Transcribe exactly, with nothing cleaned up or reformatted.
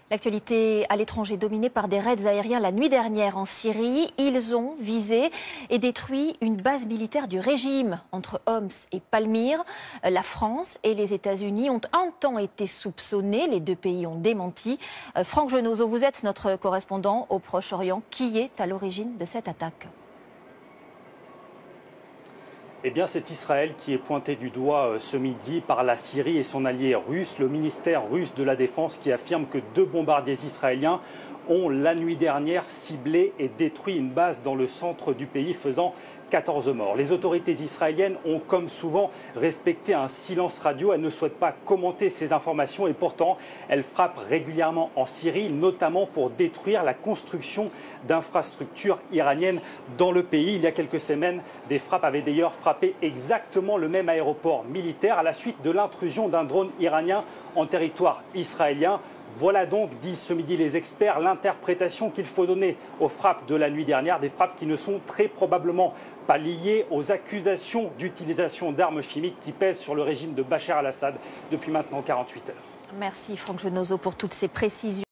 L'actualité à l'étranger dominée par des raids aériens la nuit dernière en Syrie. Ils ont visé et détruit une base militaire du régime entre Homs et Palmyre. La France et les États-Unis ont un temps été soupçonnés. Les deux pays ont démenti. Franck Genozo, vous êtes notre correspondant au Proche-Orient. Qui est à l'origine de cette attaque ? Eh bien, c'est Israël qui est pointé du doigt ce midi par la Syrie et son allié russe. Le ministère russe de la Défense qui affirme que deux bombardiers israéliens ont la nuit dernière ciblé et détruit une base dans le centre du pays, faisant quatorze morts. Les autorités israéliennes ont, comme souvent, respecté un silence radio. Elles ne souhaitent pas commenter ces informations et pourtant, elles frappent régulièrement en Syrie, notamment pour détruire la construction d'infrastructures iraniennes dans le pays. Il y a quelques semaines, des frappes avaient d'ailleurs frappé exactement le même aéroport militaire à la suite de l'intrusion d'un drone iranien en territoire israélien. Voilà donc, disent ce midi les experts, l'interprétation qu'il faut donner aux frappes de la nuit dernière, des frappes qui ne sont très probablement pas liées aux accusations d'utilisation d'armes chimiques qui pèsent sur le régime de Bachar al-Assad depuis maintenant quarante-huit heures. Merci Franck Genozo pour toutes ces précisions.